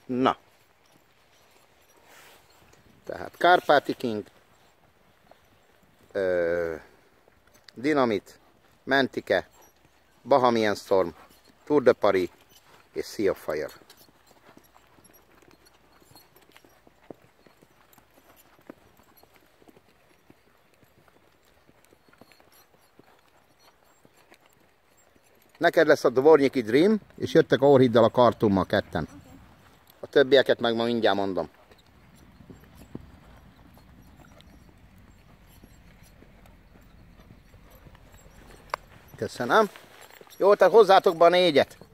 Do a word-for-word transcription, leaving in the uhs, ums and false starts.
Na. Tehát Kárpáti King, ö, Dynamit, Mentike, Bahamian Storm, Tour de Paris és Sea of Fire. Neked lesz a Dvornyiki Dream, és jöttek a Orhiddal a Kartummal ketten. A többieket meg ma mindjárt mondom. Köszönöm. Jó, tehát hozzátok be a négyet.